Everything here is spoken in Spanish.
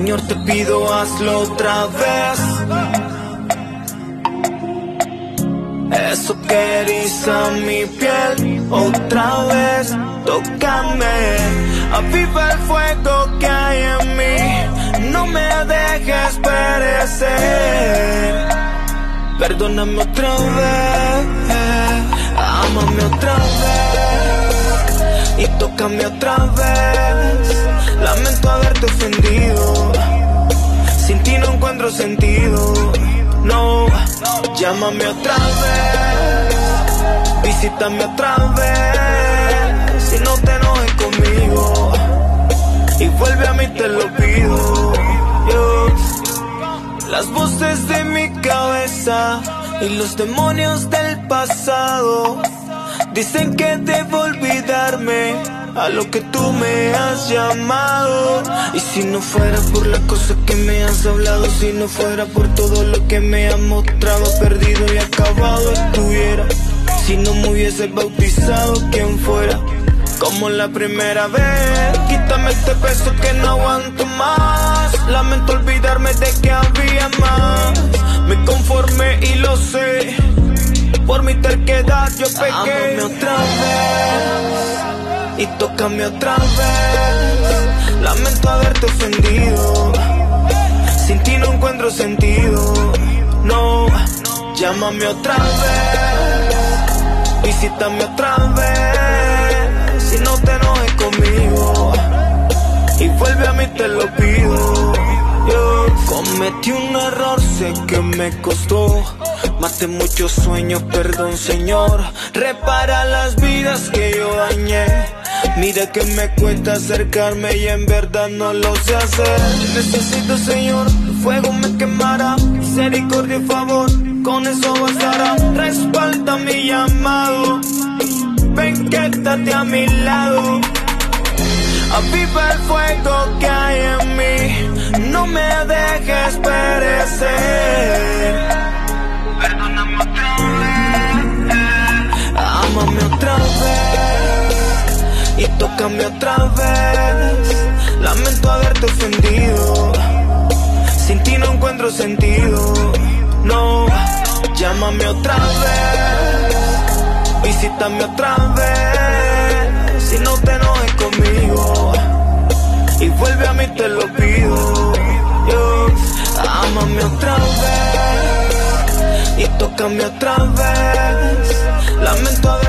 Señor, te pido, hazlo otra vez. Eso que eriza mi piel, otra vez, tócame. Aviva el fuego que hay en mí, no me dejes perecer. Perdóname otra vez, ámame otra vez y tócame otra vez. Lamento haberte ofendido, sin ti no encuentro sentido. No, llámame otra vez, visítame otra vez. Si no te enojes conmigo y vuelve a mí, te lo pido. Las voces de mi cabeza y los demonios del pasado dicen que debo olvidarme a lo que tú me has llamado. Y si no fuera por las cosas que me has hablado, si no fuera por todo lo que me has mostrado, perdido y acabado estuviera. Si no me hubiese bautizado, ¿quién fuera? Como la primera vez, quítame este peso que no aguanto más. Lamento olvidarme de que había más. Me conformé y lo sé, por mi terquedad yo pequé. Ámame otra vez y tócame otra vez. Lamento haberte ofendido, sin ti no encuentro sentido. No, llámame otra vez, visítame otra vez. Si no te enojes conmigo y vuelve a mí, te lo pido. Yo cometí un error, sé que me costó. Maté muchos sueños, perdón Señor. Repara las vidas que yo dañé. Mira que me cuesta acercarme y en verdad no lo sé hacer. Necesito, Señor, tu fuego me quemará. Misericordia y favor, con eso bastará. Respalda mi llamado, ven, quédate a mi lado. Aviva el fuego que hay en mí, no me dejes perecer. Perdóname otra vez, ámame otra vez y tócame otra vez. Lamento haberte ofendido, sin ti no encuentro sentido. No, llámame otra vez, visítame otra vez. Si no te enojes conmigo y vuelve a mí, te lo pido. Ámame otra vez y tócame otra vez. Lamento